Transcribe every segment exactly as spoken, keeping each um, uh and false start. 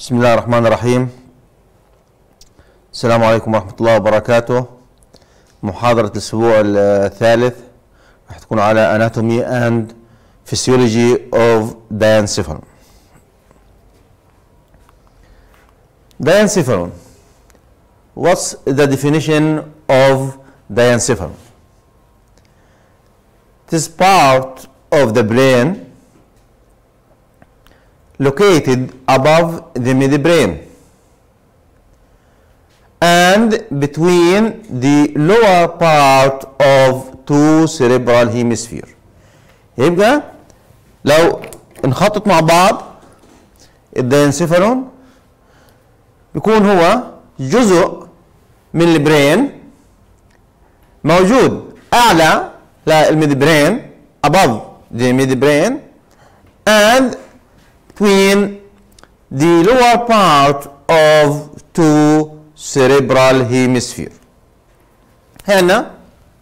بسم الله الرحمن الرحيم. السلام عليكم ورحمة الله وبركاته. محاضرة الأسبوع الثالث راح تكون على Anatomy and Physiology of Diencephalon. Diencephalon. What's the definition of diencephalon? It is part of the brain located above the midbrain and between the lower part of two cerebral hemisphere. يبقى لو نخطط مع بعض الداينسيفالون بيكون هو جزء من البرين موجود اعلى للميدبرين above the midbrain and between the lower part of two cerebral hemisphere. هنا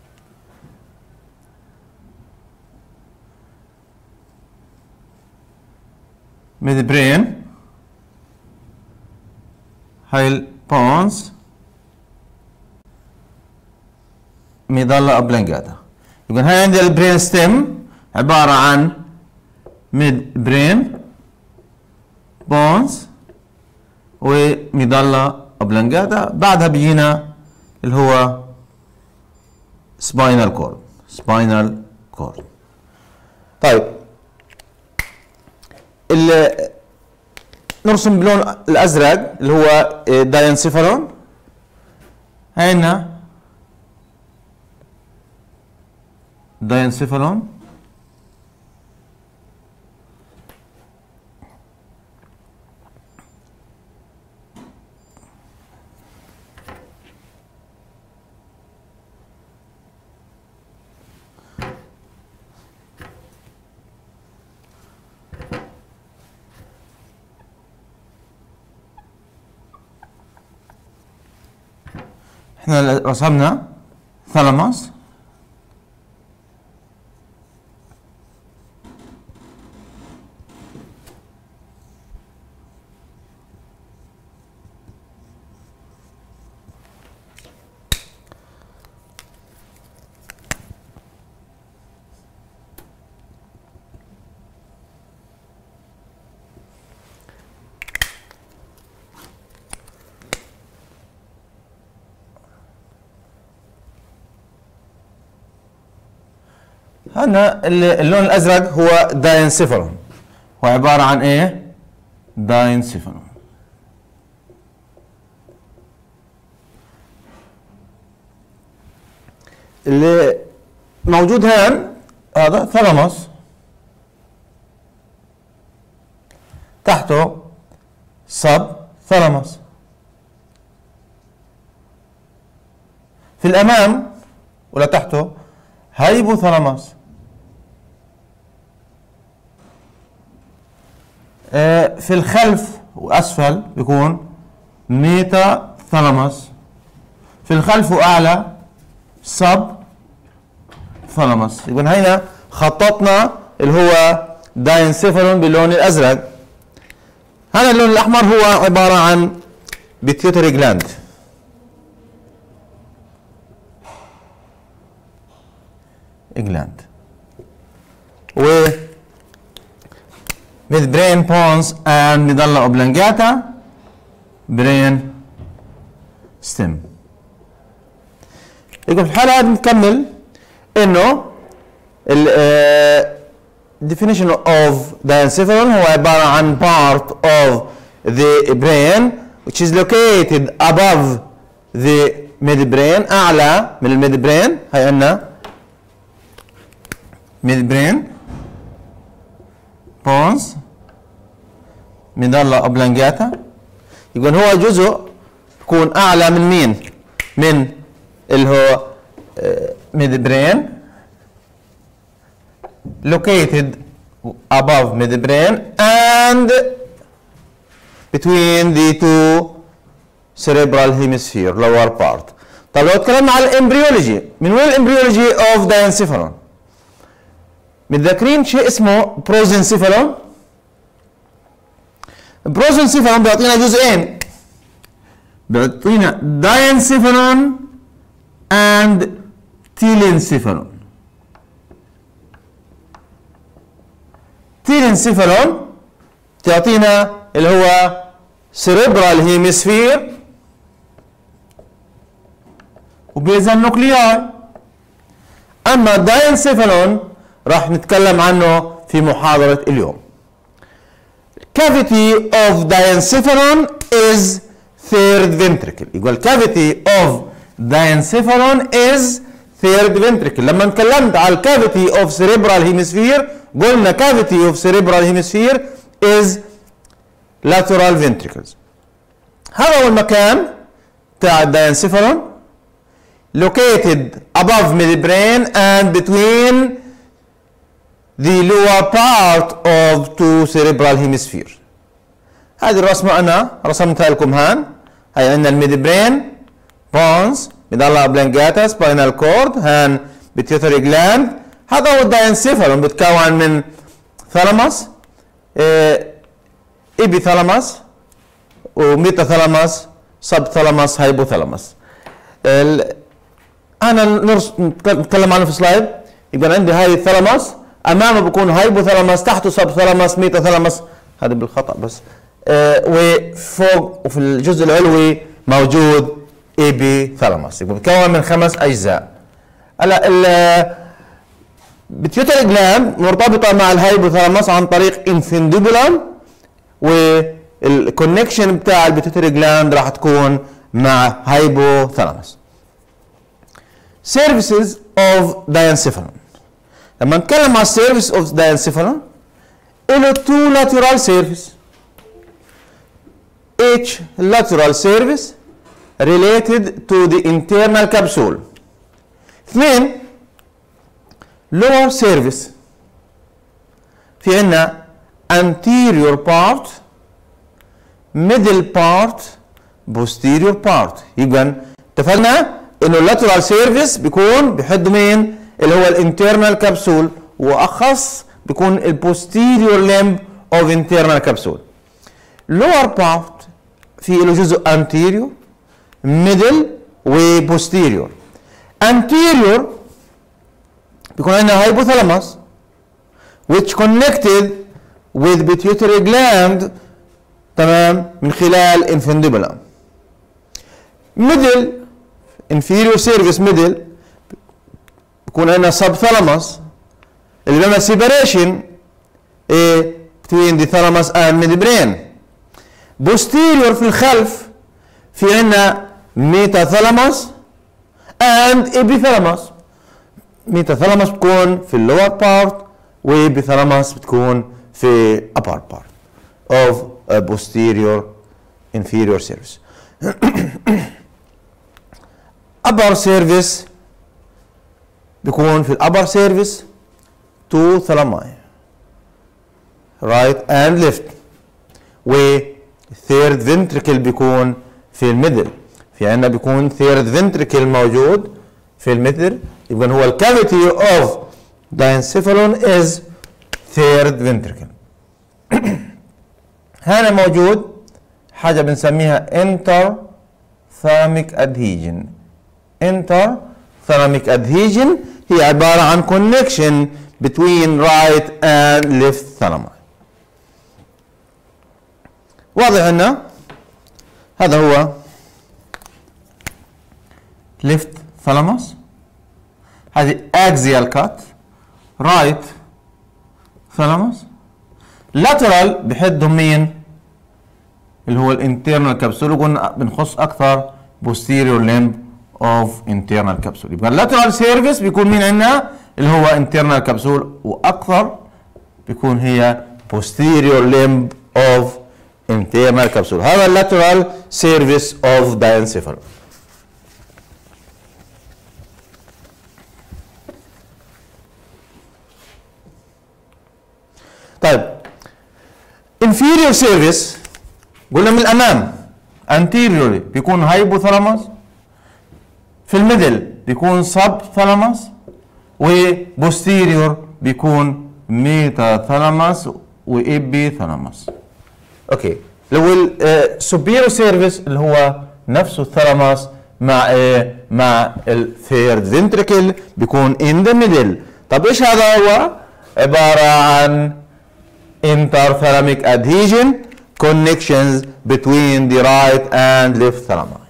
midbrain هاي البونز ميدالا اوبلونجاتا. يبقى هاي عندي البرين ستيم عبارة عن midbrain بونز وميدالا اوبلونجاتا، بعدها بيجينا اللي هو سباينال كورد. سباينال كورد. طيب اللي نرسم بلون الازرق اللي هو داينسيفالون. هنا داينسيفالون احنا رسمنا ثالاموس هنا اللون الازرق هو داينسيفالون، هو عباره عن ايه؟ داينسيفالون. اللي موجود هون هذا ثالاموس، تحته سب ثالاموس، في الامام ولا تحته هايبوثالاموس، في الخلف واسفل بيكون ميتا ثالاموس، في الخلف واعلى سب ثالاموس. يبقى هنا خططنا اللي هو داينسيفالون باللون الازرق. هذا اللون الاحمر هو عباره عن بيتيوتري جلاند. جلاند و midbrain pons and medulla oblongata brain stem. يبقى في الحالة هذه نكمل انه ال definition of diencephalon هو عبارة عن part of the brain which is located above the midbrain، أعلى من الميدبرين. هاي عندنا midbrain بونز ميدالا اوبلونجاتا. يكون هو جزء يكون اعلى من مين؟ من اللي هو midbrain located above midbrain and between the two cerebral hemisphere lower part. طب لو اتكلمنا على الامبريولوجي، من وين الامبريولوجي اوف داينسيفالون؟ متذكرين شيء اسمه بروزنسيفالون؟ بروزنسيفالون بيعطينا جزئين، بيعطينا داينسيفالون اند تيلينسيفالون. تيلينسيفالون تعطينا اللي هو سيريبرال هيمسفير وبيزا النوكلياي. اما الداينسيفالون راح نتكلم عنه في محاضرة اليوم. cavity of diencephalon is third ventricle. يقول cavity of diencephalon is third ventricle. لما تكلمت على cavity of cerebral hemisphere قلنا cavity of cerebral hemisphere is lateral ventricles. هذا هو المكان بتاع الداينسيفالون located above midbrain and between the lower part of two cerebral hemisphere. هذه الرسمة أنا رسمتها لكم هان. هاي عندنا الميدبرين بونز ميدالا اوبلونجاتا سباينال كورد هان بيتيوتري جلاند. هذا هو الداينسيفالون بتكون من ثالاموس ايبي ثالاموس وميتا ثالاموس سب ثالاموس هايبوثالاموس. انا نتكلم عنه في سلايد. يبقى عندي هاي الثالاموس امامه بكون هايبوثالاموس تحته سب ثالاموس ميتا ثالاموس هذا بالخطا بس آه وفوق وفي الجزء العلوي موجود ايبي ثالاموس. يبقى بتكون من خمس اجزاء. هلا البيتيوتري جلاند مرتبطه مع الهايبوثالاموس عن طريق انفنديبولم والكونكشن بتاع البيتيوتري جلاند راح تكون مع هايبوثالاموس. Services of diencephalon. لما نتكلم عن service of diencephalon له two lateral service. Each lateral service related to the internal capsule. اثنين lower service. في عندنا anterior part middle part posterior part. يبقى اتفقنا انه اللاترال سيرفيس بيكون بحد مين اللي هو الانترنال كبسول واخص بيكون البوستيريور لمب اوف انترنال كبسول. لور بارت في له جزء انتيريور ميدل وبوستيريور. انتيريور بيكون عندنا هايبوثالاموس which connected with pituitary gland تمام من خلال infundibulum. middle inferior service middle بيكون عندنا subthalamus اللي بيعمل separation between the thalamus and midbrain. posterior في الخلف في عندنا metathalamus and epithalamus. metathalamus بتكون في اللور بارت وepithalamus بتكون في upper part of a posterior inferior service. upper service بيكون في الupper service two thalami right and left و third ventricle بيكون في الميدل. في عندنا بيكون third ventricle موجود في الميدل. يبقى هو الكافيتي of diencephalon is third ventricle. هنا موجود حاجة بنسميها interthalamic adhesion. interthalamic adhesion هي عبارة عن connection between right and left thalami. واضح هنا هذا هو left thalamus. هذه axial cut right thalamus. lateral بحدهم مين اللي هو الانترنال كبسول وقلنا بنخص اكثر posterior limb of internal capsule. يبقى lateral service بيكون مين عندنا اللي هو internal capsule واكثر بيكون هي posterior limb of internal capsule. هذا lateral service of diencephalon. طيب inferior service قلنا من الامام anteriorly بيكون hypothalamus. في الميدل بيكون subthalamus وبوستيريور بيكون ميتاثالاموس وإبيثالاموس. اوكي اللي هو السوبيريور سيرفيس اللي هو نفسه الثالاموس مع ايه؟ مع الثيرد فنتريكل بيكون in the middle. طب ايش هذا هو؟ عبارة عن interthalamic adhesion connections between the right and left thalami.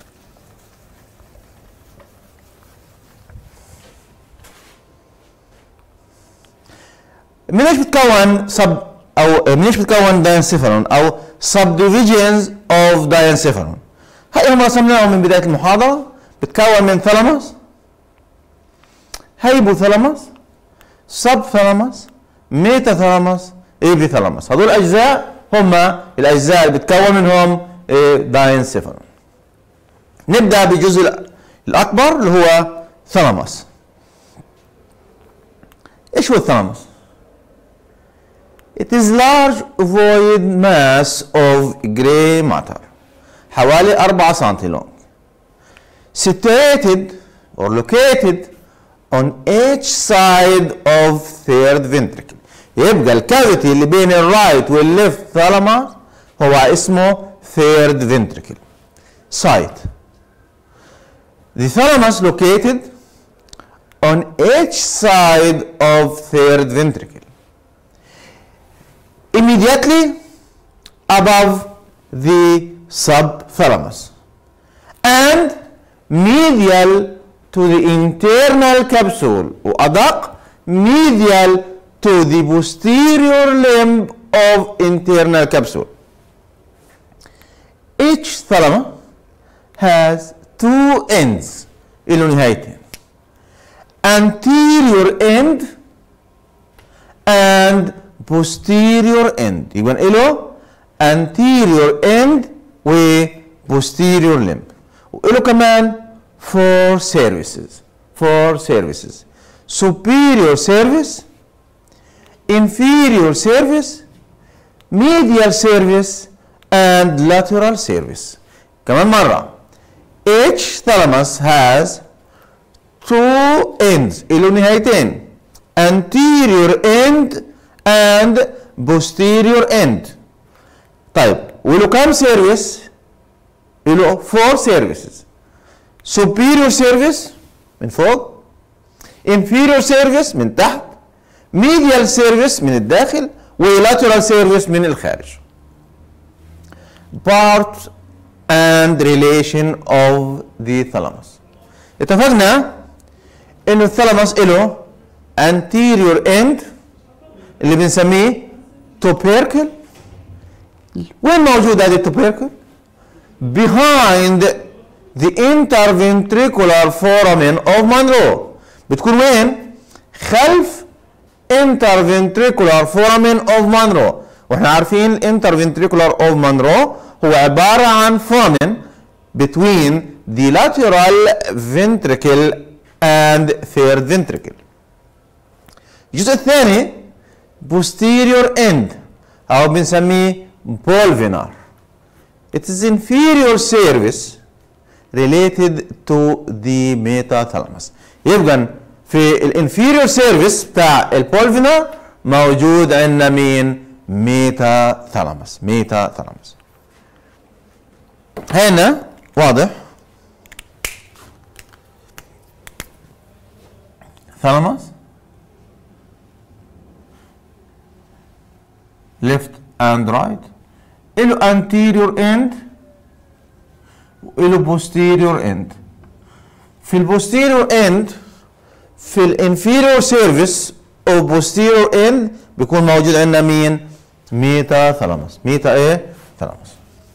من ايش بتكون سب او من ايش بتكون داينسيفالون او subdivisions of داينسيفالون؟ هاي هم رسمناهم من بداية المحاضرة. بتكون من ثالاموس، هايبوثالاموس، سب ثالاموس، ميتا ثالاموس، ايبي ثالاموس. هذول الاجزاء هم الاجزاء اللي بتكون منهم داينسيفالون. نبدا بالجزء الاكبر اللي هو ثالاموس. ايش هو الثالاموس؟ It is large void mass of gray matter حوالي أربعة سنتي long, situated or located on each side of third ventricle. يبقى الكافيتي اللي بين الرايت والليفت ثالاموس هو اسمه third ventricle site. The thalamus located on each side of third ventricle, immediately above the subthalamus and medial to the internal capsule وأدق medial to the posterior limb of internal capsule. Each thalamus has two ends إلى نهايتين, anterior end and posterior end. يبقى له anterior end و posterior limb, وله كمان four services four services superior service, inferior service, medial service and lateral service. كمان مرة, each thalamus has two ends إله نهايتين, anterior end and posterior end. طيب وله كم سيرفيس؟ له four services. superior service من فوق, inferior service من تحت, medial service من الداخل, و lateral service من الخارج. part and relation of the thalamus. اتفقنا انه الثالاموس له anterior end اللي بنسميه tubercle. وين موجود هذا التوبيركل؟ behind the interventricular foramen of Monro. بتكون وين؟ خلف interventricular foramen of Monro. واحنا عارفين interventricular of Monro هو عبارة عن foramen between the lateral ventricle and third ventricle. الجزء الثاني posterior end أو بنسميه pulvinar. It is inferior service related to the metathalamus. يبقى في الانفيريور سيرفيس بتاع البولفينار موجود عندنا مين؟ ميتا ثالاموس. ميتا ثالاموس هنا واضح ثالاموس left and right, له anterior end وله posterior end. في البوستيريور end في الانفيريور سيرفيس او posterior end بيكون موجود عندنا مين؟ ميتا ثالاموس. ميتا ايه؟ ثالاموس.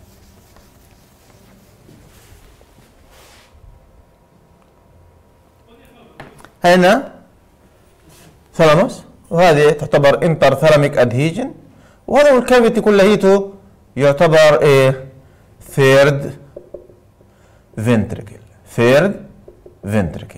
هنا ثالاموس وهذه تعتبر انتر ثالاميك ادهيجن، وهذا الكافيتي كليته يعتبر ايه؟ ثيرد فنتريكل. ثيرد فنتريكل.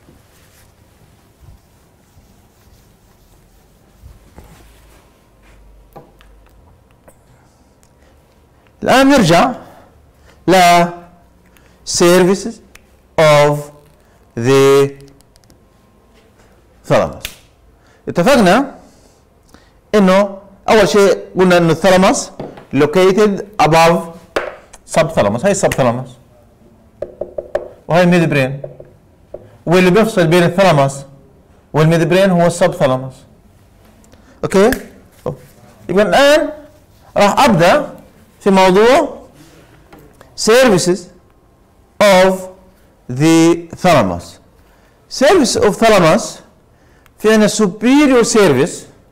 الآن نرجع ل services of the thalamus. اتفقنا انه اول شيء قلنا انه الثالاموس located above subthalamus. هاي السبثالاموس وهي الميد برين، واللي بيفصل بين الثالاموس والميد برين هو السبثالاموس. اوكي؟ يبقى الان راح ابدا في موضوع services of the thalamus. service of thalamus في عندنا superior service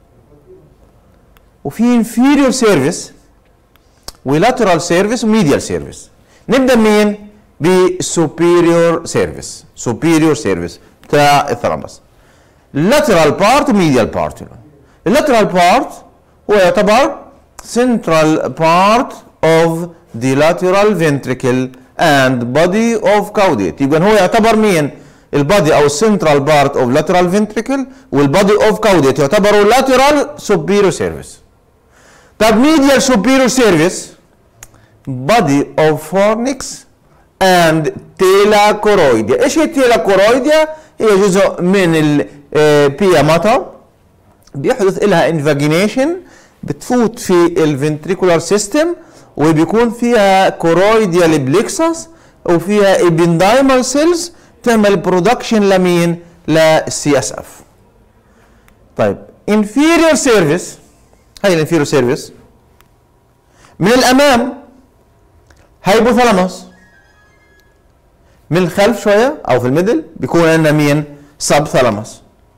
وفي inferior service ولاترال سيرفيس وميديال سيرفيس. نبدا مين؟ بسوبيريور سيرفيس. سوبيريور سيرفيس بتاع الثالاموس. اللاترال بارت وميديال بارت. اللاترال بارت هو يعتبر central part of the lateral ventricle and body of caudate. يبقى هو يعتبر مين؟ البادي او السنترال بارت اوف lateral ventricle والبادي اوف caudate يعتبروا lateral superior service. طب ميديال superior service body of fornix and tela choroidea. ايش هي التيلا choroidea؟ هي جزء من البيا ماتا بيحدث لها انفاجينيشن، بتفوت في الفنتريكولار سيستم وبيكون فيها كورويديال بليكسس وفيها ابندايمال سيلز تعمل برودكشن لمين؟ للسي اس اف. طيب inferior service، هاي الانفيريور سيرفيس من الامام هايبوثالاموس، من الخلف شويه او في الميدل بيكون عندنا مين؟ سب ثالاموس.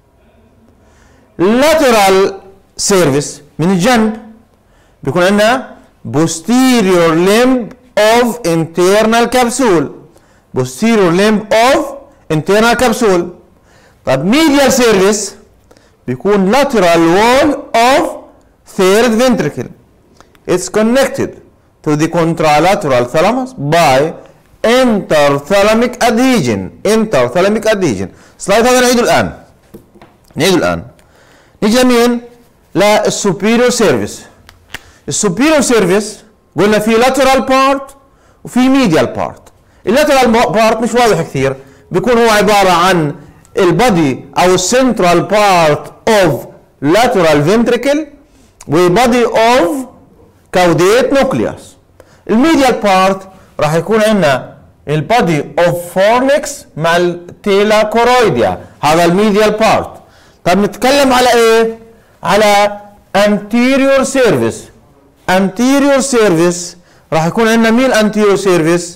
لاترال سيرفيس من الجنب بيكون عندنا posterior limb of internal capsule. posterior limb of internal capsule. طب medial service بيكون lateral wall of third ventricle. It's connected to the contralateral thalamus by interthalamic adhesion. interthalamic adhesion. سلايد هذا نعيده الآن. نعيده الآن. نيجي لمين؟ للسوبيريور سيرفيس. السوبيريور سيرفيس قلنا في lateral part وفي medial part. اللاترال بارت مش واضح كثير، بيكون هو عبارة عن البادي أو السنترال بارت اوف lateral ventricle وبادي اوف كاوديت نوكليوس. الميديال بارت راح يكون عندنا البادي اوف فورنكس مع التيلا كورويديا، هذا الميديال بارت. طب نتكلم على ايه؟ على anterior service. anterior service راح يكون عندنا مين anterior service؟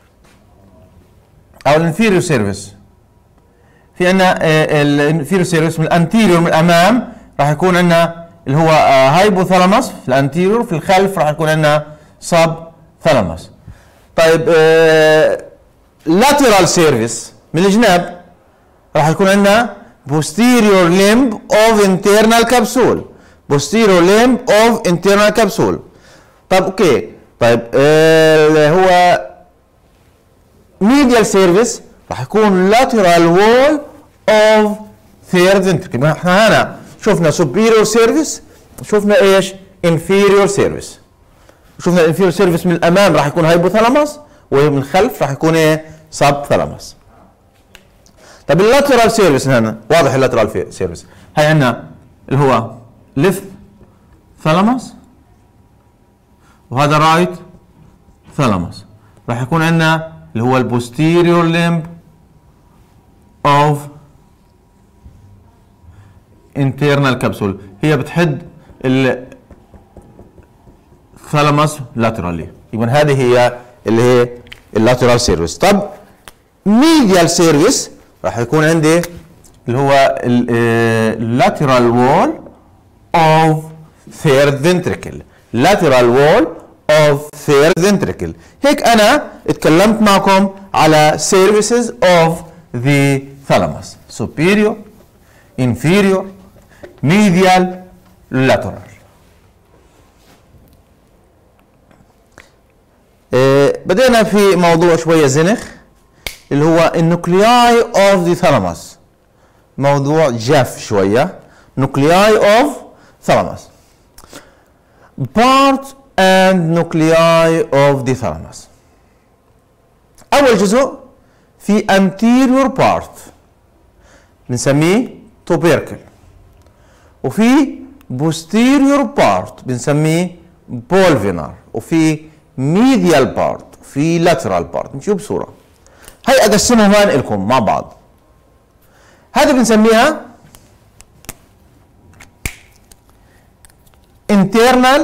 او الانفيريور سيرفيس. في عندنا الانفيريور سيرفيس من الانتيريور من الامام راح يكون عندنا اللي هو هايبوثالاموس في الانتيريور، في الخلف راح يكون عندنا سب ثالاموس. طيب لاترال سيرفيس من الجناب راح يكون عندنا posterior limb of internal capsule. posterior limb of internal capsule. طيب اوكي. طيب اللي هو medial service راح يكون lateral wall of third ventricle. احنا هنا شفنا superior service وشفنا ايش؟ inferior service. شفنا الانفيريور سيرفيس من الامام راح يكون هايبوثالاموس ومن الخلف راح يكون ايه؟ سب ثالاموس. طب اللاترال سيرفيس هنا واضح اللاترال سيرفيس. هاي عندنا اللي هو ليفت ثالاموس وهذا رايت ثالاموس. راح يكون عندنا اللي هو البوستيريور ليمب اوف انترنال كابسول، هي بتحد الثالاموس لاترالي. يبقى هذه هي اللي هي اللاترال سيرفيس. طب ميديال سيرفيس راح يكون عندي اللي هو اللاترال وول اوف ثيرد فنتريكل. lateral wall of third ventricle. هيك أنا اتكلمت معكم على services of the thalamus: superior, inferior, medial, lateral. اه بدينا في موضوع شوية زنخ اللي هو النوكلياي of the thalamus. موضوع جاف شوية. nuclei of thalamus. part and nuclei of the thalamus. أول جزء في anterior part بنسميه tubercle، وفي posterior part بنسميه بولفينر وفي ميديال بارت في لاترال بارت. نشوف بصوره. هي اقسمهم هون لكم مع بعض. هذه بنسميها internal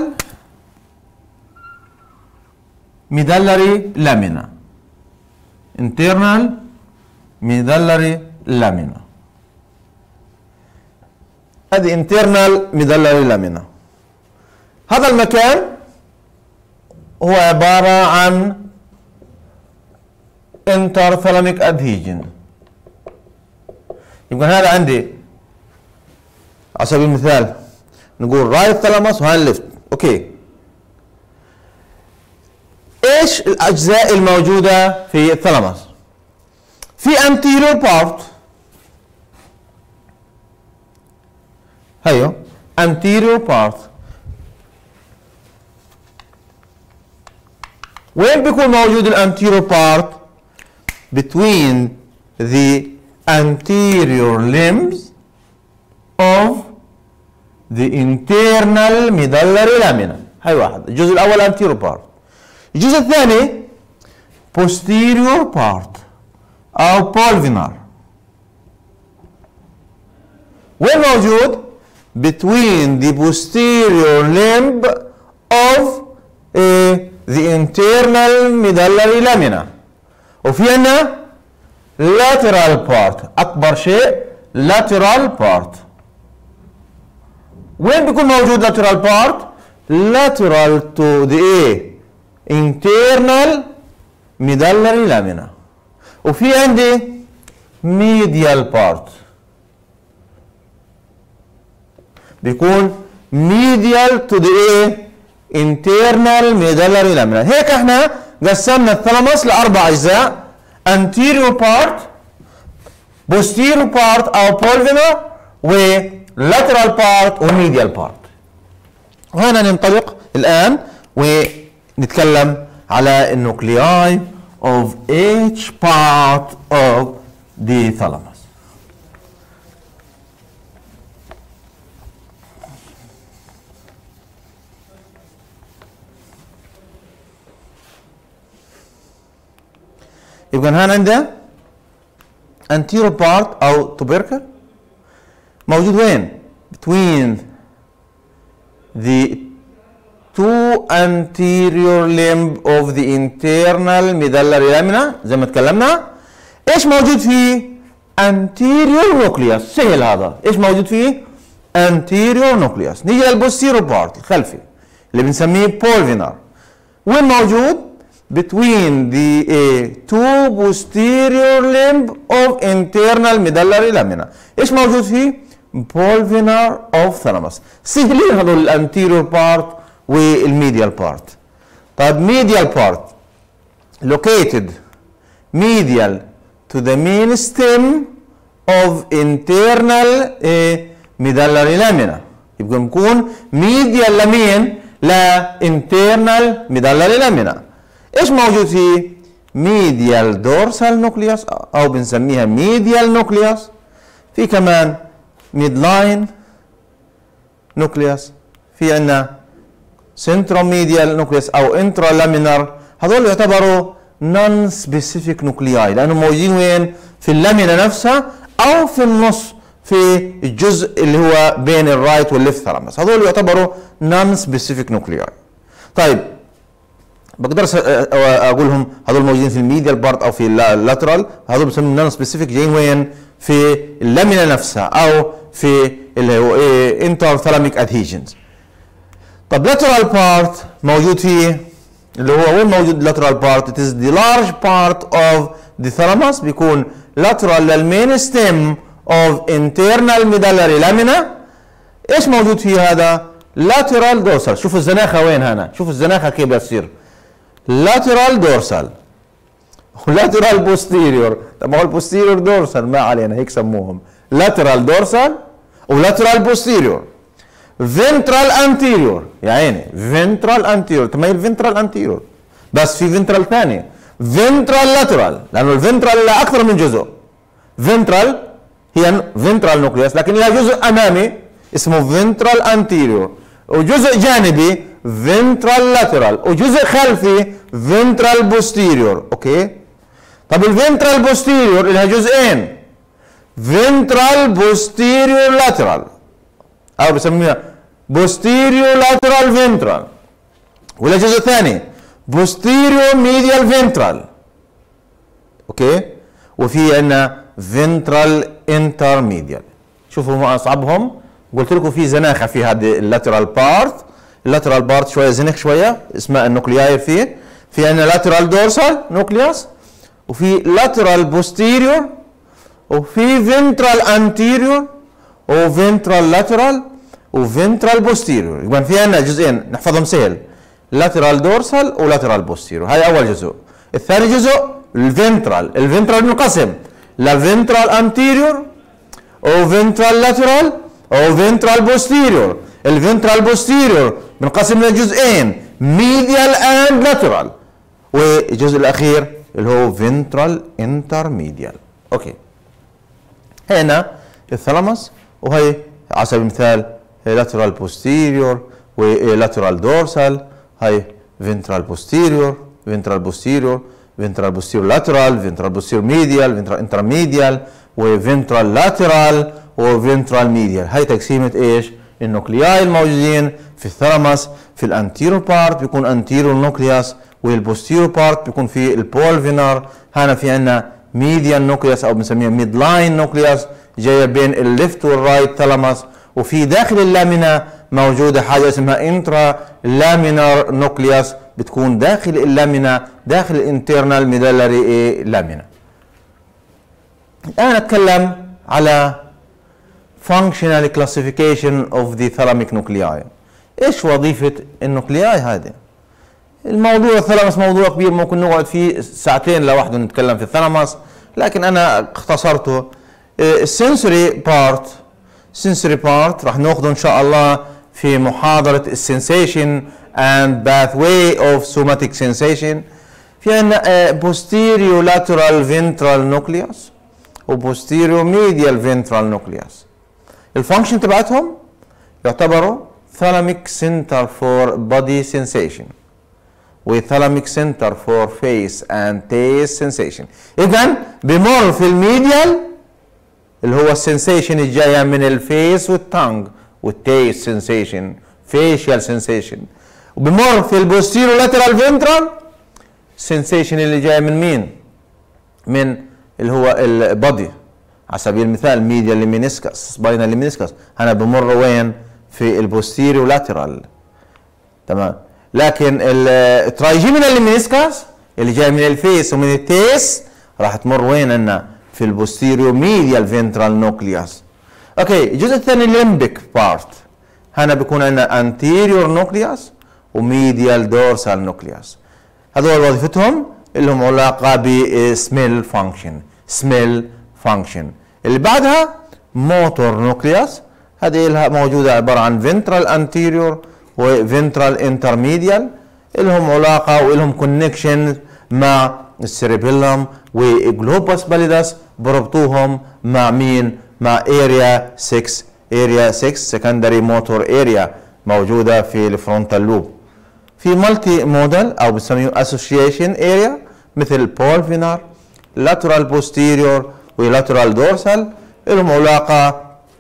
medullary lamina. internal medullary lamina. هذه internal medullary lamina. هذا المكان هو عبارة عن interthalamic adhesion. يمكن هذا عندي على سبيل المثال نقول رايت ثالاموس وهذا الليفت. اوكي. ايش الاجزاء الموجودة في الثالاموس؟ في anterior part. هيو anterior part. وين بيكون موجود الانتيريور بارت؟ between the anterior limbs of the internal medullary lamina. هاي واحد. الجزء الاول anterior part. الجزء الثاني posterior part او pulvinar. وين موجود؟ between the posterior limb of uh, the internal medullary lamina. وفي عندنا lateral part. اكبر شيء lateral part. وين بيكون موجود lateral part؟ lateral to the internal medullary lamina. وفي عندي medial part بيكون medial to the internal medullary lamina. هيك احنا قسمنا الثالاموس لاربع اجزاء: anterior part، posterior part او pulvinar، و lateral part و medial part. وهنا ننطلق الان ونتكلم على النوكلياي of each part of the thalamus. يبقى هنا عنده anterior part او tubercle موجود وين؟ between the two anterior limb of the internal medullary lamina زي ما تكلمنا. ايش موجود فيه؟ anterior nucleus. سهل هذا. ايش موجود فيه؟ anterior nucleus. نيجي للبوستيريور بارت الخلفي اللي بنسميه pulvinar. وين موجود؟ between the uh, two posterior limb of internal medullary lamina. ايش موجود فيه؟ pulvinar of thalamus. سهلين هذول الانتيريور بارت والميديال بارت. طيب medial part located medial to the main stem of internal uh, medullary lamina. يبقى نكون medial لمين؟ لا internal medullary lamina. ايش موجود فيه؟ medial dorsal nucleus او بنسميها medial nucleus. في كمان midline nucleus. في عندنا centromedial nucleus او intralaminar. هذول يعتبروا non specific nuclei لانهم موجودين وين؟ في اللامينا نفسها او في النص في الجزء اللي هو بين الرايت والليفت ثالاموس. هذول يعتبروا non specific nuclei. طيب بقدر اقولهم هذول موجودين في الميديال بارت او في اللاترال. هذول بنسميهم نون سبيسيفيك جايين وين؟ في اللامينا نفسها او في اللي هو انتر ثالاميك ادهيجنز. طب لاترال بارت موجود فيه اللي هو وين موجود لاترال بارت؟ it is the large part of the thalamus. بيكون lateral للمين ستيم of internal medullary lamina. ايش موجود فيه هذا؟ lateral dorsal. شوفوا الزناخه وين هنا، شوفوا الزناخه كيف بتصير lateral dorsal lateral posterior. طب هو البوستيريور دورسال ما علينا هيك سموهم lateral dorsal و lateral posterior. ventral anterior يا عيني ventral anterior. طب ما هي الفنترال anterior بس في ventral ثانيه ventral lateral لانه الفنترال لها اكثر من جزء. ventral هي ventral nucleus لكن لها جزء امامي اسمه ventral anterior وجزء جانبي ventral lateral وجزء خلفي ventral posterior. اوكي طب الفنترال posterior لها جزئين ventral posterior lateral او بسميها posterior lateral ventral ولا جزء ثاني posterior medial ventral. اوكي وفي عندنا ventral intermedial. شوفوا ما اصعبهم، قلت لكم في زناخه في هذه اللاترال بارت، اللاترال بارت شويه زنخ شويه اسمها النوكلياير. فيه في عندنا لاترال دورسال نوكليوس وفي لاترال بوستيريور وفي فنترال انتيريور وفنترال لاترال وفنترال بوستيريور. يبقى في عندنا جزئين نحفظهم سهل، لاترال دورسال ولاترال بوستيريور. هاي اول جزء. الثاني جزء الفنترال، الفنترال منقسم لفنترال انتيريور او فنترال لاترال او فنترال بوستيريور. الفنترال بوستيريور بنقسم لجزئين ميديال اند لاترال، والجزء الاخير اللي هو فنترال انترميديال. اوكي هنا الثالاموس وهي على سبيل المثال لاترال بوستيريور ولاترال دورسال، هاي فنترال بوستيريور فنترال بوستيريور فنترال بوستيريور لاترال فنترال بوستيريور ميديال فنترال انترميديال وفنترال لاترال وفنترال ميديال. هاي تقسيمه ايش؟ النوكلياي الموجودين في الثالاموس. في الانتيرو بارت بيكون انتيرو نوكليوس والبوستيرو بارت بيكون في البولفينر. هنا في عندنا ميديال نوكليوس او بنسميها ميد لاين نوكليوس جايه بين الليفت والرايت ثالاموس. وفي داخل اللامينا موجوده حاجه اسمها انترا لامينار نوكليوس بتكون داخل اللامينا داخل الانترنال ميدالري لامينا. الان نتكلم على functional classification of the thalamic nuclei. ايش وظيفه النوكلياي هذه؟ الموضوع الثالاموس موضوع كبير ممكن نقعد فيه ساعتين لوحده نتكلم في الثالاموس، لكن انا اختصرته. السنسوري بارت sensory part راح ناخذه ان شاء الله في محاضره السنسيشن and pathway of somatic sensation. في عندنا posterior lateral ventral nucleus و posterior medial ventral nucleus. الفانكشن تبعتهم يعتبروا thalamic center for body sensation و thalamic center for face and taste sensation. اذا بمر في الميديال اللي هو السنسيشن الجايه من الفيس والتانج والتيست سنسيشن فيشيال سنسيشن، وبمر في البوستيرو لاترال فنترال سنسيشن اللي جايه من مين؟ من اللي هو البادي. على سبيل المثال ميديال ليمينيسكس سباينال ليمينيسكس انا بمر وين؟ في البوستيرو لاترال. تمام. لكن الترايجيمينال ليمينيسكس اللي جاي من الفيس ومن التيست راح تمر وين عندنا؟ في البوستيريو ميديال فنترال نوكليوس. اوكي الجزء الثاني الليمبيك بارت، هنا بيكون عندنا انتيريور نوكليوس وميديال دورسال نوكليوس. هذول وظيفتهم اللي هم علاقه بسميل فانكشن سميل فانكشن. اللي بعدها موتور نوكليوس، هذه لها موجوده عباره عن فنترال انتيريور وفنترال انترميديال اللي هم علاقه ولهم كونكشن مع السيريبيلم وجلوبوس باليدس، بربطوهم مع مين؟ مع اريا ستة اريا ستة سكندري موتور اريا موجوده في الفرونتال لوب. في مالتي مودال او بنسميه اسوشيشن اريا مثل بولفينار لاترال بوستيريور ولاترال دورسال لهم علاقه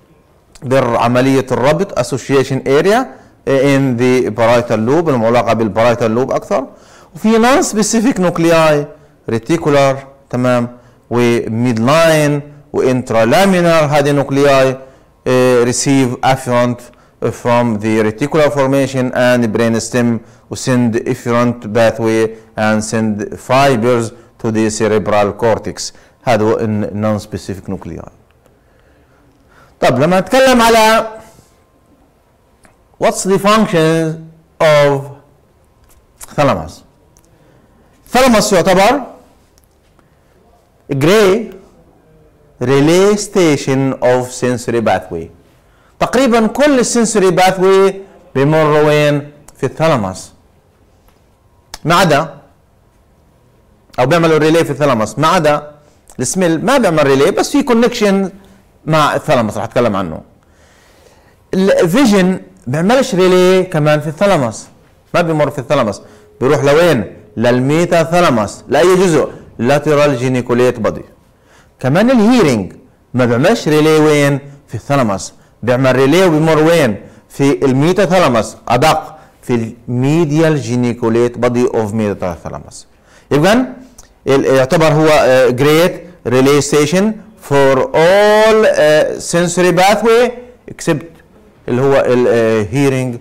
بعمليه الربط اسوشيشن اريا ان ذا بارايتال لوب، لهم علاقه بالبارايتال لوب اكثر. وفي نون سبيسيفيك نوكلياي ريتيكولار تمام وميد لاين وانترالامينار. هذه نوكلياي ريسيف افيرنت from the reticular formation and brain stem وسند efferent pathway and send fibers to the cerebral cortex. هذا هو non specific nuclei. طب لما نتكلم على what's the function of thalamus. thalamus يعتبر gray relay station of sensory pathway. تقريبا كل السنسوري باثوي بيمر وين؟ في الثالاموس، ما عدا او بيعملوا ريلي في الثالاموس، ما عدا السميل ما بيعمل ريلي بس في كونكشن مع الثالاموس راح اتكلم عنه. الفيجن بيعملش ريلي كمان في الثالاموس، ما بيمر في الثالاموس، بيروح لوين؟ للميتا ثالاموس. لاي جزء؟ lateral geniculate body. كمان الهيرنج ما بيعملش ريلي وين؟ في الثالاموس، بيعمل ريلي وبيمر وين؟ في الميتا ثالاموس، ادق في الميديال جينيكوليت بادي اوف ميتا ثالاموس. يبقى يعتبر هو جريت ريلي ستيشن فور اول sensory pathway except اللي هو الهيرنج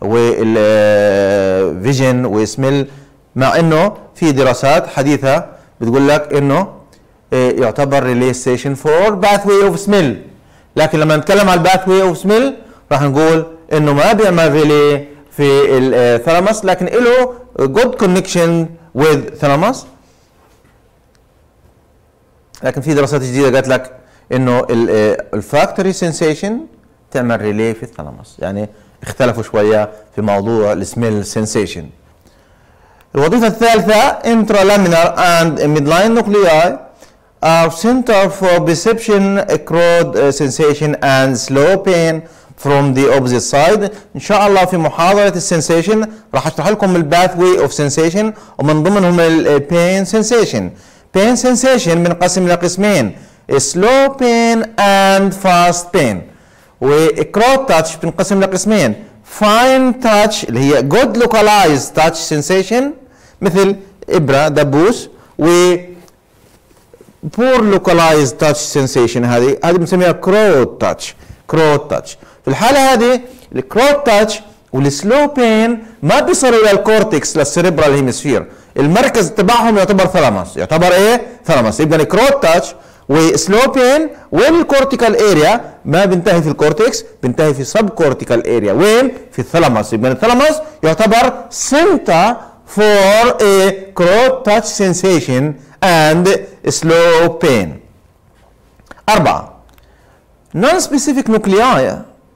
والفيجن وسميل، مع انه في دراسات حديثه بتقول لك انه يعتبر ريلي ستيشن فور باثوي اوف سميل، لكن لما نتكلم على الباثوي اوف سميل راح نقول انه ما بيعمل ريلي في الثالاموس، لكن له جود كونكشن وذ ثالاموس. لكن في دراسات جديده قالت لك انه الفاكتوري سensation تعمل ريلي في الثالاموس، يعني اختلفوا شويه في موضوع السميل سensation. الوظيفه الثالثه intralaminar and midline nuclei are center for perception crowd sensation and slow pain from the opposite side. ان شاء الله في محاضره السنسيشن راح اشرح لكم الباث واي اوف سنسيشن، ومن ضمنهم البين سنسيشن. بين سنسيشن بنقسم لقسمين، slow pain and fast pain. وكرود تاتش بنقسم لقسمين، fine touch اللي هي good localized touch sensation مثل ابره دبوس، و poor localized touch sensation هذه هذه بنسميها كرود تاتش. كرود تاتش في الحاله هذه الكرود تاتش والسلو بين ما بيصلوا للكورتكس للسيريبرال هيمسفير، المركز تبعهم يعتبر ثالاموس، يعتبر ايه؟ ثالاموس. يبقى الكرود تاتش وسلو بين والكورتيكال اريا ما بينتهي في الكورتكس، بينتهي في سب كورتيكال اريا وين؟ في الثالاموس. يبقى الثالاموس يعتبر سنتر for a crowd touch sensation and slow pain. أربعة non-specific nuclei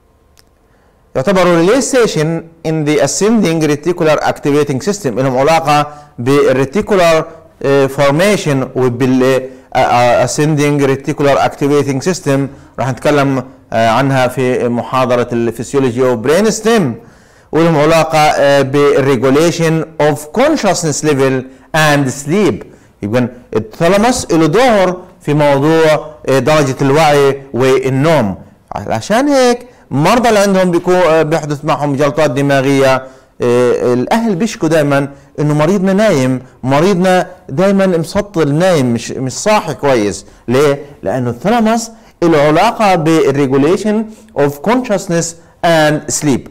يعتبر relation in the ascending reticular activating system، لهم علاقة بالريتيكولار formation وبال ascending reticular activating system، راح نتكلم عنها في محاضرة الفسيولوجي اوف برين ستيم، ولهم علاقة بالريجوليشن اوف consciousness level and sleep. يبقى الثالاموس له دور في موضوع درجة الوعي والنوم. عشان هيك المرضى اللي عندهم بيكون بيحدث معهم جلطات دماغية، الاهل بيشكوا دائما انه مريضنا نايم، مريضنا دائما مسطل نايم، مش مش صاحي كويس. ليه؟ لانه الثالاموس له علاقة بالريجوليشن اوف consciousness and sleep.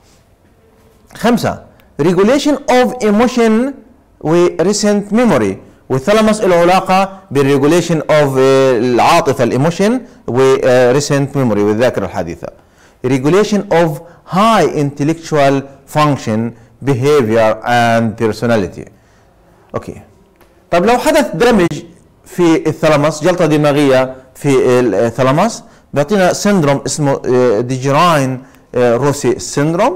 خمسة regulation of emotion و recent memory، والثالاموس له علاقة بالريجوليشن اوف العاطفة الايموشن و recent memory والذاكرة الحديثة. regulation of high intellectual function behavior and personality. اوكي طيب لو حدث دمج في الثالاموس، جلطة دماغية في الثالاموس، بيعطينا سندروم اسمه ديجراين روسي سندروم.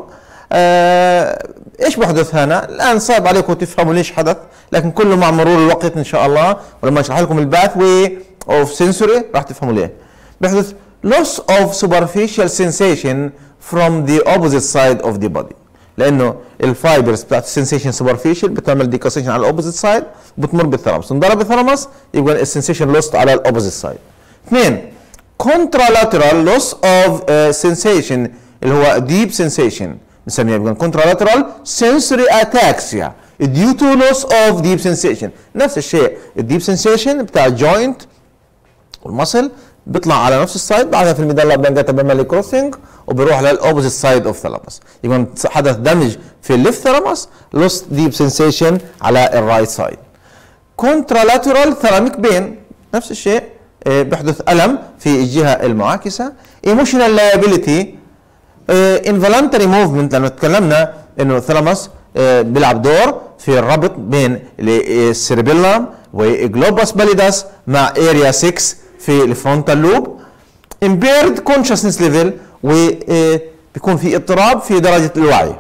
آه ايش بحدث هنا؟ الان صعب عليكم تفهموا ليش حدث، لكن كله مع مرور الوقت ان شاء الله، ولما اشرح لكم الباث واي اوف سنسوري راح تفهموا ليه. بيحدث loss of superficial sensation from the opposite side of the body، لانه الفايبرز بتاعت السنسيشن سوبرفيشال بتعمل ديكوسيشن على الاوبوزيت سايد، بتمر بالثالاموس، انضرب الثالاموس يبقى السنسيشن لوست على الاوبوزيت سايد. اثنين contralateral loss of uh, sensation اللي هو deep sensation بنسميها يبقى contralateral sensory ataxia due to loss of deep sensation. نفس الشيء الديب sensation بتاع الجوينت والمسل بيطلع على نفس السايد، بعدها في الميدالا بلانجاتا بيعمل كروسنج وبيروح للاوبوزيت سايد اوف ثالاموس. يبقى حدث دمج في الليفت ثالاموس، لوست ديب سنسيشن على الرايت سايد. كونترالاترال ثالاميك بين نفس الشيء، بيحدث الم في الجهه المعاكسه. ايموشنال لايبيليتي انفولانتري موفمنت، لانه تكلمنا انه الثالاموس بيلعب دور في الربط بين السيربيلم وجلوباس باليداس مع اريا ستة في الفرونتال لوب. impaired consciousness level وبيكون في اضطراب في درجة الوعي.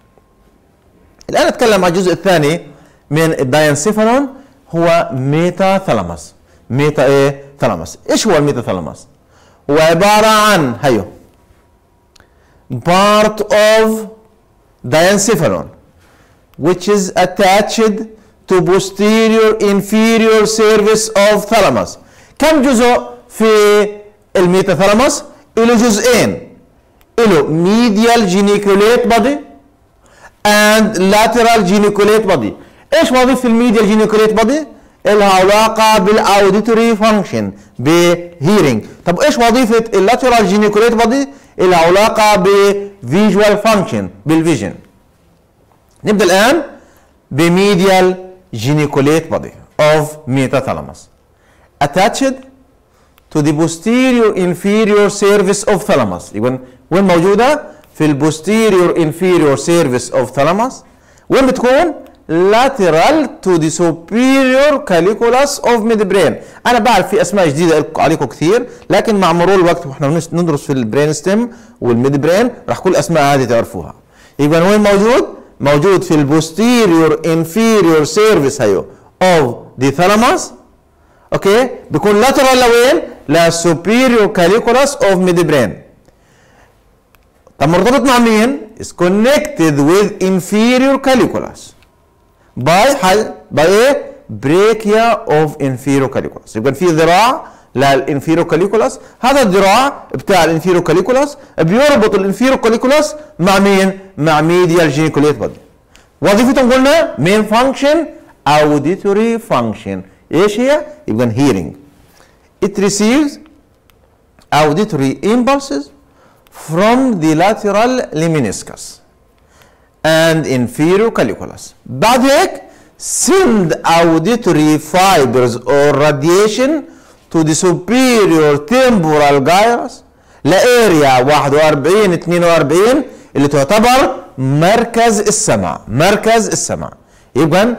الآن نتكلم عن الجزء الثاني من الداينسيفالون، هو ميتا ثالاموس. ميتا ايه ثالاموس. ايش هو الميتا ثالاموس؟ هو عبارة عن هيو part of diencephalon which is attached to posterior inferior surface of thalamus. كم جزء في الميتاثالاموس؟ له جزئين، له medial geniculate body and lateral geniculate body. ايش وظيفة الميديال جينيكوليت بادي؟ لها علاقة بالاوديتوري فانكشن، بهيرنج. طب ايش وظيفة اللاترال جينيكوليت بادي؟ لها علاقة بفيجوال فانكشن، بالفيجن. نبدأ الآن بميديال جينيكوليت بادي of metathalamus attached to the posterior inferior surface of thalamus. يبقى وين موجودة؟ في البوستيريور inferior surface of thalamus. وين بتكون؟ lateral to the superior calculus of midbrain. انا بعرف في اسماء جديده عليكم كثير، لكن مع مرور الوقت واحنا ندرس في البرين ستيم والميد برين راح كل الاسماء هذه تعرفوها. يبقى وين موجود؟ موجود في البوستيريور inferior surface هيو of the thalamus. اوكي، بيكون lateral لوين؟ للسوبيريور calculus of midbrain. طب مرتبط مع مين؟ is connected with inferior calculus باي حل باي ايه؟ بريكيا اوف انفيرو كاليكولاس. يبقى في ذراع للانفيرو كاليكولاس، هذا الذراع بتاع الانفيرو كاليكولاس بيربط الانفيرو كاليكولاس مع مين؟ مع ميديال جينيكوليت بادي. وظيفتهم قلنا مين فانكشن اوديتوري فانكشن. ايش هي؟ يبقى هيرنج. It receives auditory impulses from the lateral lemniscus and inferior calculus. بعد هيك send auditory fibers or radiation to the superior temporal gyrus لاريا واحد وأربعين اثنين وأربعين اللي تعتبر مركز السمع. مركز السمع. يبقى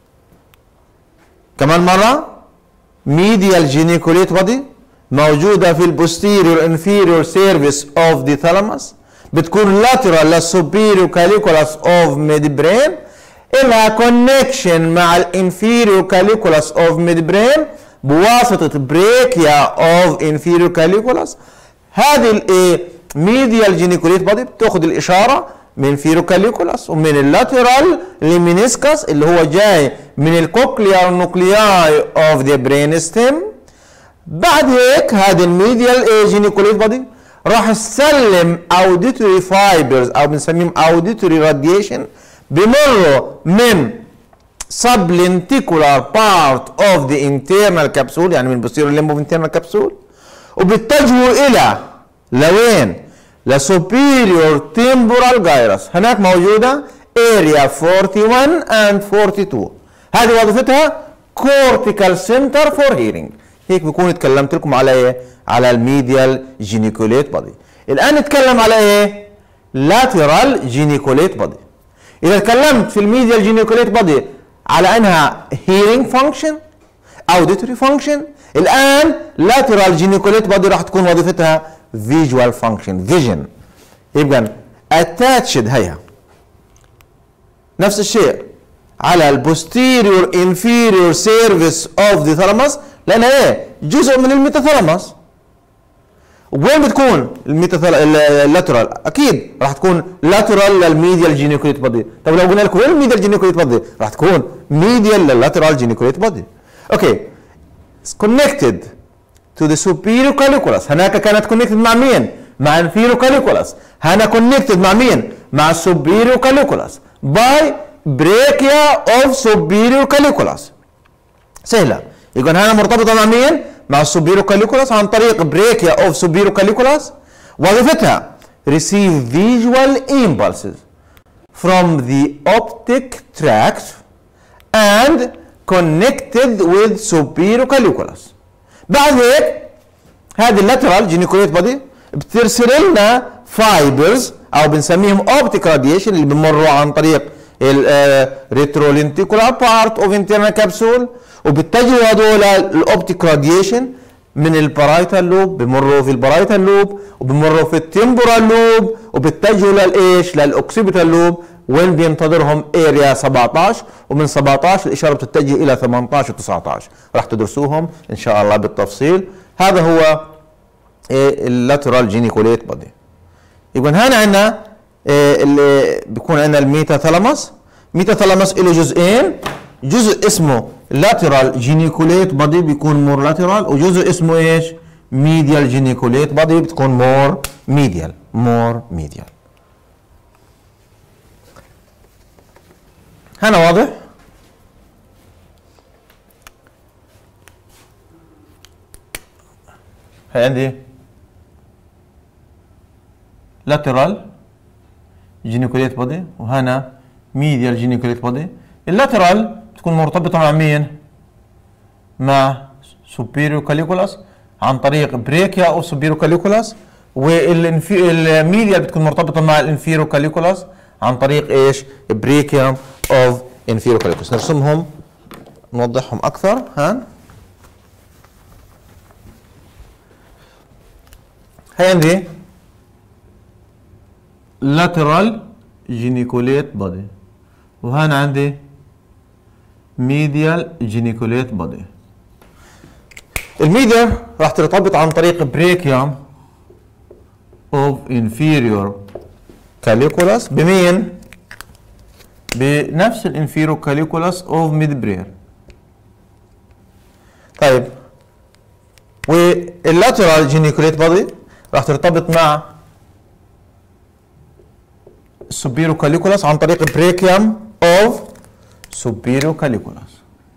كمان مرة medial geniculate body موجودة في البوستيريور inferior surface of the thalamus، بتكون lateral للسوبيريور كاليكولاس اوف ميد برين، إلها كونكشن مع الانفيريور كاليكولاس اوف ميد برين بواسطة بريكيا اوف انفيريور كاليكولاس. هذه الايه ميديال جينيكوليت بادي بتاخذ الإشارة من انفيريور كاليكولاس ومن اللاترال لمينيسكس اللي هو جاي من الكوكليار نوكلياي اوف ذا برين ستيم. بعد هيك هذه الميديال جينيكوليت بادي راح تسلم auditory fibers او بنسميهم auditory radiation بمروا من sublenticular part of the internal capsule، يعني من posterior limb of internal capsule، وبيتجهوا الى لوين؟ لسوبيريور temporal gyrus. هناك موجوده area واحد وأربعين and اثنين وأربعين. هذه وظيفتها cortical center for hearing. هيك بكون اتكلمت لكم على ايه؟ على الميديال جينيكوليت بادي. الان نتكلم على ايه؟ لاترال جينيكوليت بادي. اذا تكلمت في الميديال جينيكوليت بادي على انها هيرنج فانكشن، اوديتوري فانكشن، الان لاترال جينيكوليت بادي راح تكون وظيفتها فيجوال فانكشن، فيجن. يبقى اتاتشد هيها نفس الشيء على البوستيريور انفيريور سيرفيس اوف ذا ثالاموس، لانها ايه؟ جزء من الميتاثالاموس. وين بتكون الميتاثال اللاترال؟ اكيد راح تكون لاترال للميديال جينيكوليت بادي. طب لو قلنا لكم وين الميديال جينيكوليت بادي؟ راح تكون ميديال لللاترال جينيكوليت بادي. اوكي. كونكتد تو ذا سوبيريور كاليكولاس. هناك كانت كونكتد مع مين؟ مع انفيريور كاليكولاس. هنا كونكتد مع مين؟ مع السوبيريور كاليكولاس باي بريكيا اوف سوبيريور كاليكولاس. سهله. يبقى هنا مرتبطه مع مين؟ مع السوبيرو كاليكولاس عن طريق بريكيا اوف سوبيرو كاليكولاس. وظيفتها receive visual impulses from the optic tract and connected with superior calculus. بعد هيك هذه اللاترال جينيكوليت بادي بترسل لنا فايبرز او بنسميهم اوبتيك راديشن اللي بمروا عن طريق الريترولينتيكولار بارت اوف انترنال كابسول، وبيتجهوا هذول الاوبتيك راديشن من البرايتال لوب، بمروا في البرايتال لوب وبمروا في التمبورال لوب وبيتجهوا للايش؟ للاوكسيبيتال لوب، وين بينتظرهم اريا سبعطعش، ومن سبعطعش الاشاره بتتجه الى ثمانطعش و19. راح تدرسوهم ان شاء الله بالتفصيل. هذا هو اللاترال جينيكوليت بادي. يبقى هنا عندنا اللي بيكون عندنا الميتاثالاموس ميتاثالاموس له جزئين، جزء اسمه lateral geniculate body بيكون more lateral، وجزء اسمه ايش؟ medial geniculate body بتكون more medial more medial. هنا واضح؟ هي عندي lateral geniculate body وهنا medial geniculate body. اللاترال تكون مرتبطة مع مين؟ مع superior colliculus عن طريق بريكيا او superior colliculus، والميديال بتكون مرتبطة مع الانفيرو colliculus عن طريق ايش؟ بريكيا اوف انفيرو colliculus. نرسمهم نوضحهم اكثر. هان هي عندي lateral geniculate body وهنا عندي medial geniculate body. الميديال راح ترتبط عن طريق بريكيوم of inferior colliculus بمين؟ بنفس الانفيرو colliculus of midbrain. طيب واللاترال geniculate body راح ترتبط مع superior colliculus عن طريق بريكيوم of superior colliculus.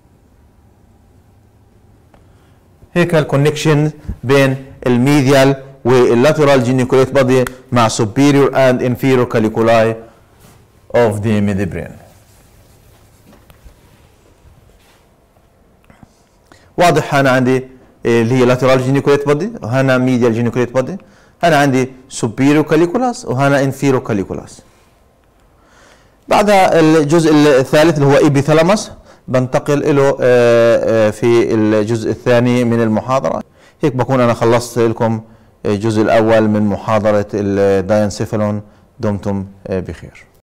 هيك الكونكشن بين الميديال واللاترال geniculate body مع superior and inferior colliculi of the midbrain. واضح؟ هنا عندي اللي هي lateral geniculate body وهنا medial geniculate body، هنا عندي superior colliculus وهنا inferior colliculus. بعدها الجزء الثالث اللي هو ايبيثالاموس بنتقل له في الجزء الثاني من المحاضرة. هيك بكون أنا خلصت لكم الجزء الأول من محاضرة الداينسيفالون. دمتم بخير.